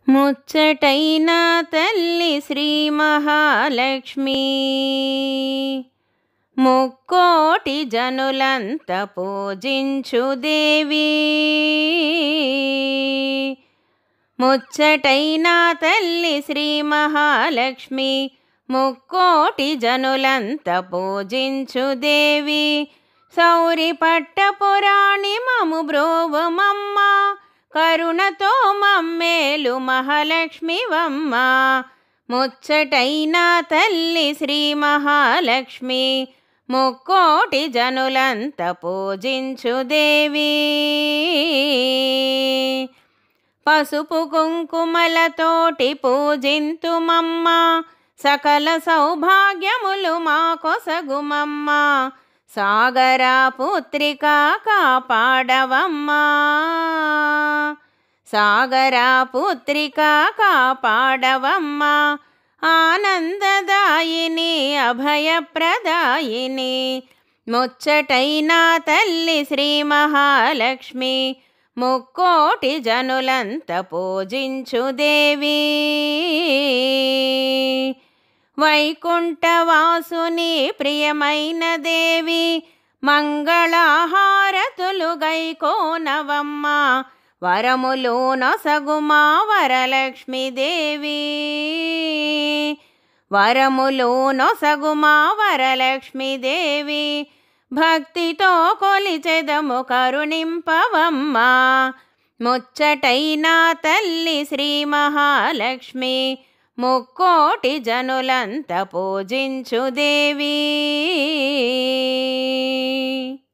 ముచ్చటైన తల్లి శ్రీ మహాలక్ష్మి ముక్కోటి జనులంత పూజించు దేవి ముచ్చటైన తల్లి శ్రీ మహాలక్ష్మి ముక్కోటి జనులంత పూజించు దేవి సౌరి పట్టపురాణి మము బ్రోవమమ్మ కరుణతో మమ్మేలు మహాలక్ష్మివమ్మ ముచ్చటైన తల్లి శ్రీ మహాలక్ష్మి ముక్కోటి జనులంత పూజించు దేవి పసుపు కుంకుమలతోటి పూజింతుమమ్మ సకల సౌభాగ్యములు మా కొసగుమమ్మ సాగరా పుత్రిక కాపాడవమ్మా సాగరా పుత్రిక కాపాడవమ్మా ఆనందదాయిని అభయప్రదాయిని ముచ్చటైన తల్లి శ్రీ మహాలక్ష్మి ముక్కోటి జనులంత పూజించు దేవి వైకుంఠవాసుని ప్రియమైన దేవి మంగళహారతులు గైకోనవమ్మ వరములు నొసగుమా వరలక్ష్మీదేవి వరములు నొసగుమా వరలక్ష్మీదేవి భక్తితో కొలిచెదము కరుణింపవమ్మ ముచ్చటైన తల్లి శ్రీ మహాలక్ష్మి ముక్కోటి జనులంత పూజించు దేవి।